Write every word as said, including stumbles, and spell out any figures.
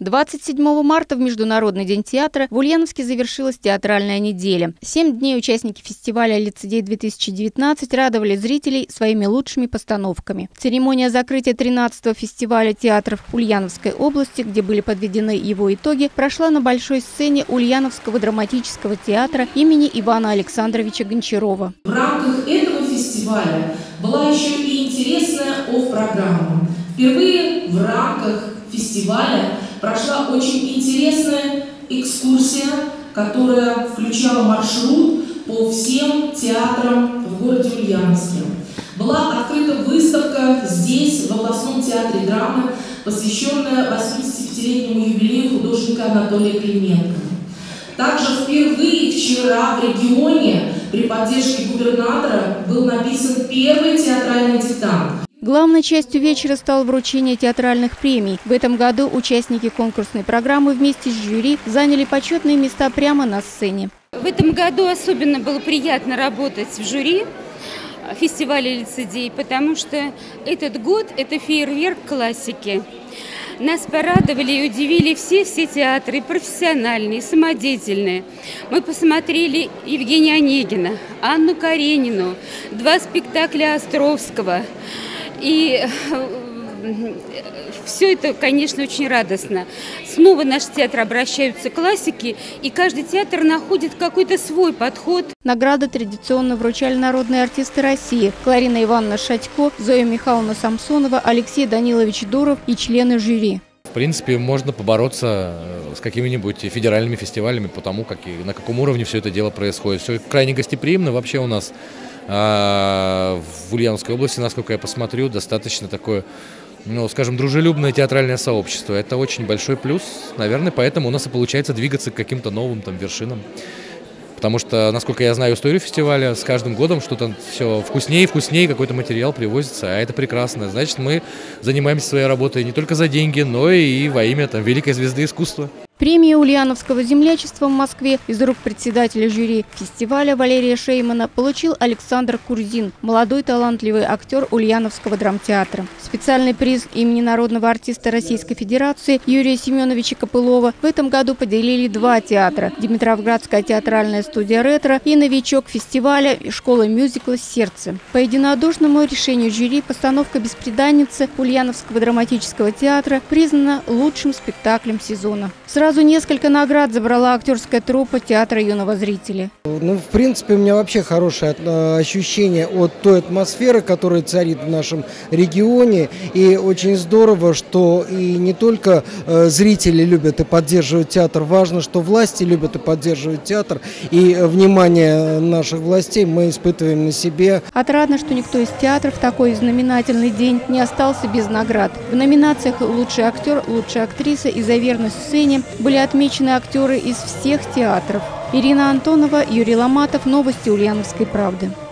двадцать седьмого марта в Международный день театра в Ульяновске завершилась театральная неделя. Семь дней участники фестиваля «Лицедей-две тысячи девятнадцать» радовали зрителей своими лучшими постановками. Церемония закрытия тринадцатого фестиваля театров Ульяновской области, где были подведены его итоги, прошла на большой сцене Ульяновского драматического театра имени Ивана Александровича Гончарова. В рамках этого фестиваля была еще и интересная офф-программа. Впервые в рамках фестиваля прошла очень интересная экскурсия, которая включала маршрут по всем театрам в городе Ульяновске. Была открыта выставка здесь, в областном театре драмы, посвященная восьмидесятипятилетнему юбилею художника Анатолия Клименко. Также впервые вчера в регионе при поддержке губернатора был написан первый театральный диктант. Главной частью вечера стало вручение театральных премий. В этом году участники конкурсной программы вместе с жюри заняли почетные места прямо на сцене. В этом году особенно было приятно работать в жюри фестиваля «Лицедей», потому что этот год – это фейерверк классики. Нас порадовали и удивили все-все театры, и профессиональные, и самодеятельные. Мы посмотрели Евгения Онегина, Анну Каренину, два спектакля Островского. И все это, конечно, очень радостно. Снова наш театр обращаются к классике, и каждый театр находит какой-то свой подход. Награды традиционно вручали народные артисты России: Кларина Ивановна Шатько, Зоя Михайловна Самсонова, Алексей Данилович Дуров и члены жюри. В принципе, можно побороться с какими-нибудь федеральными фестивалями по тому, как и на каком уровне все это дело происходит. Все крайне гостеприимно. Вообще у нас а, в Ульяновской области, насколько я посмотрю, достаточно такое, ну, скажем, дружелюбное театральное сообщество. Это очень большой плюс. Наверное, поэтому у нас и получается двигаться к каким-то новым там вершинам. Потому что, насколько я знаю историю фестиваля, с каждым годом что-то все вкуснее и вкуснее, какой-то материал привозится, а это прекрасно. Значит, мы занимаемся своей работой не только за деньги, но и во имя там великой звезды искусства. Премию ульяновского землячества в Москве из рук председателя жюри фестиваля Валерия Шеймана получил Александр Курзин, молодой талантливый актер Ульяновского драмтеатра. Специальный приз имени народного артиста Российской Федерации Юрия Семеновича Копылова в этом году поделили два театра – Димитровградская театральная студия «Ретро» и новичок фестиваля школа мюзикла «Сердце». По единодушному решению жюри постановка «Бесприданница» Ульяновского драматического театра признана лучшим спектаклем сезона. Сразу несколько наград забрала актерская труппа театра юного зрителя. Ну, в принципе, у меня вообще хорошее ощущение от той атмосферы, которая царит в нашем регионе. И очень здорово, что и не только зрители любят и поддерживают театр, важно, что власти любят и поддерживают театр. И внимание наших властей мы испытываем на себе. Отрадно, что никто из театров в такой знаменательный день не остался без наград. В номинациях «Лучший актер», «Лучшая актриса» и «За верность сцене» были отмечены актеры из всех театров. Ирина Антонова, Юрий Ломатов. Новости Ульяновской правды.